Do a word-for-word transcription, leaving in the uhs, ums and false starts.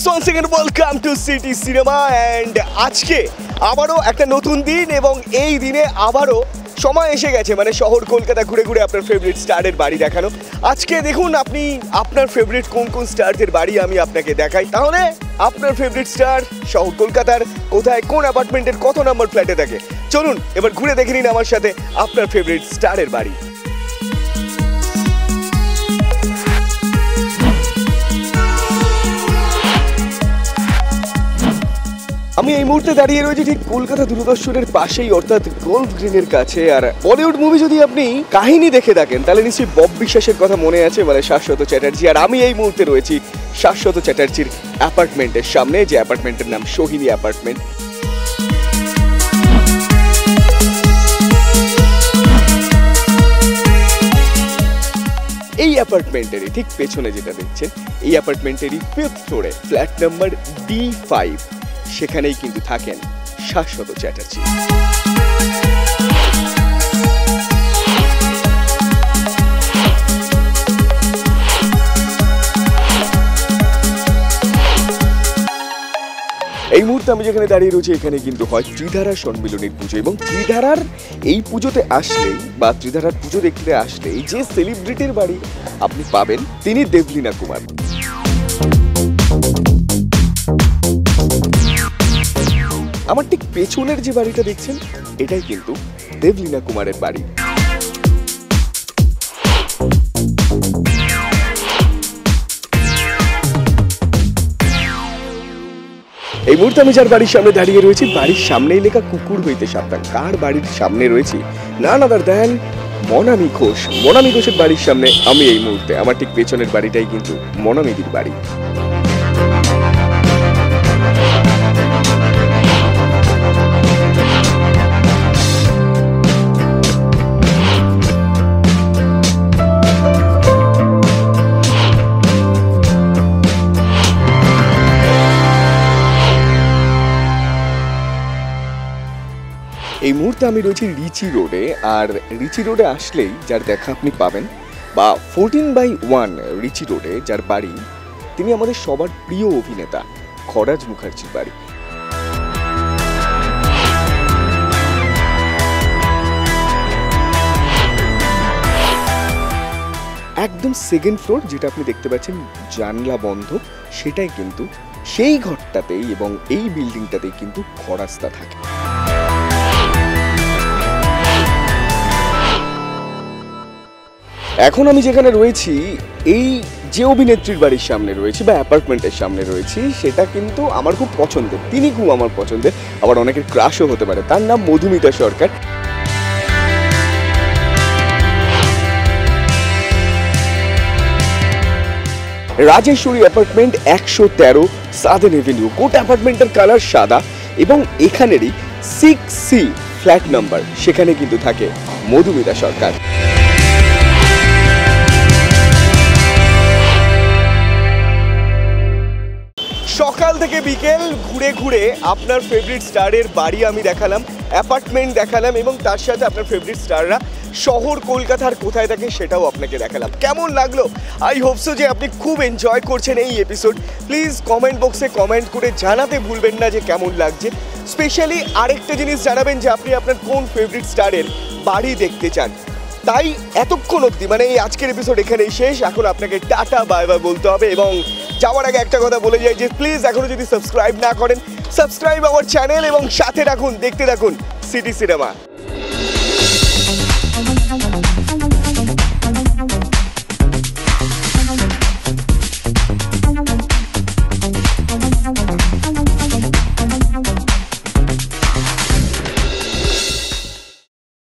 Viewers once again welcome to City Cinema and আজকে আবারও একটা নতুন দিন এবং এই দিনে আবারও সময় এসে গেছে মানে শহর কলকাতা ঘুরে ঘুরে আপনার ফেভারিট স্টারের বাড়ি দেখানো। আজকে দেখুন আপনি আপনার ফেভারিট কোন কোন স্টারদের বাড়ি আমি আপনাকে দেখাই। তাহলে আপনার ফেভারিট স্টার শহর কলকাতার কোথায় কোন অ্যাপার্টমেন্টের কত নম্বর ফ্ল্যাটে থাকে চলুন এবার ঘুরে দেখে নিন আমার সাথে আপনার ফেভারিট স্টারের বাড়ি। আমি এই মুহূর্তে দাঁড়িয়ে রয়েছি ঠিক কলকাতা দূরদর্শনের পাশেই অর্থাৎ গোল্ফ গ্রিনের কাছে। আর বলিউড মুভি যদি আপনি কাহিনী দেখে থাকেন তাহলে নিশ্চয়ই বব বিশ্বাসের কথা মনে আছে মানে শাশ্বত চ্যাটার্জি। আর আমি এই মুহূর্তে রয়েছি শাশ্বত চ্যাটার্জির অ্যাপার্টমেন্টের সামনে, যে অ্যাপার্টমেন্টের নাম সোহিনী অ্যাপার্টমেন্ট। এই অ্যাপার্টমেন্টেরই ঠিক পেছনে যেটা দেখছেন এই অ্যাপার্টমেন্টেরই ফিফথ ফ্লোরে ফ্ল্যাট নাম্বার ডি ফাইভ, সেখানেই কিন্তু থাকেন শাশ্বত চ্যাটার্জি। এই মুহূর্তে আমি যেখানে দাঁড়িয়ে রয়েছি এখানে কিন্তু হয় ত্রিধারা সম্মিলনীর পুজো এবং ত্রিধারার এই পুজোতে আসলেই বা ত্রিধারার পুজো দেখতে আসলেই যে সেলিব্রিটির বাড়ি আপনি পাবেন তিনি দেবলীনা কুমার। আমার ঠিক পেছনের যে বাড়িটা দেখছেন এটাই কিন্তু দেবলীনা কুমারের বাড়ি। এই মুহূর্তে আমি যার বাড়ির সামনে দাঁড়িয়ে রয়েছি বাড়ির সামনেই লেখা কুকুর হইতে সাবধান। কার বাড়ির সামনে রয়েছি না আদার দেন মনামি ঘোষ। মনামি ঘোষের বাড়ির সামনে আমি এই মুহূর্তে। আমার ঠিক পেছনের বাড়িটাই কিন্তু মনামিদির বাড়ি। এই মুহূর্তে আমি রয়েছি রিচি রোডে। আর রিচি রোডে আসলেই যার দেখা আপনি পাবেন বা ফোরটিন বাই ওয়ান রিচি রোডে যার বাড়ি তিনি আমাদের সবার প্রিয় অভিনেতা খরাজ মুখার্জির বাড়ি। একদম সেকেন্ড ফ্লোর যেটা আপনি দেখতে পাচ্ছেন জানলা বন্ধ, সেটাই কিন্তু সেই ঘরটাতেই এবং এই বিল্ডিংটাতেই কিন্তু খরাজদা থাকে। এখন আমি যেখানে রয়েছি এই যে অভিনেত্রীর বাড়ির সামনে রয়েছি বা অ্যাপার্টমেন্টের সামনে রয়েছি সেটা কিন্তু আমার খুব পছন্দের, তিনি খুব আমার পছন্দের, আবার অনেকের ক্রাশও হতে পারে। তার নাম মধুমিতা সরকার। রাজেশ্বরী অ্যাপার্টমেন্ট একশো তেরো সাদেন এভিনিউ। গোটা অ্যাপার্টমেন্টের কালার সাদা এবং এখানেরই সিক্স সি ফ্ল্যাট নাম্বার, সেখানে কিন্তু থাকে মধুমিতা সরকার। সকাল থেকে বিকেল ঘুরে ঘুরে আপনার ফেভারিট স্টারের বাড়ি আমি দেখালাম, অ্যাপার্টমেন্ট দেখালাম এবং তার সাথে আপনার ফেভারিট স্টাররা শহর কলকাতার কোথায় থাকে সেটাও আপনাকে দেখালাম। কেমন লাগলো? আই হোপ সো যে আপনি খুব এনজয় করছেন এই এপিসোড। প্লিজ কমেন্ট বক্সে কমেন্ট করে জানাতে ভুলবেন না যে কেমন লাগছে। স্পেশালি আরেকটা জিনিস জানাবেন যে আপনি আপনার কোন ফেভারিট স্টারের বাড়ি দেখতে চান। তাই এতক্ষণ অবধি মানে এই আজকের এপিসোড এখানেই শেষ। এখন আপনাকে টাটা বাই বাই বলতে হবে এবং যাওয়ার আগে একটা কথা বলে যাই যে প্লিজ এখনো যদি সাবস্ক্রাইব না করেন সাবস্ক্রাইব আওয়ার চ্যানেল এবং সাথে রাখুন, দেখতে রাখুন সিটি সিনেমা।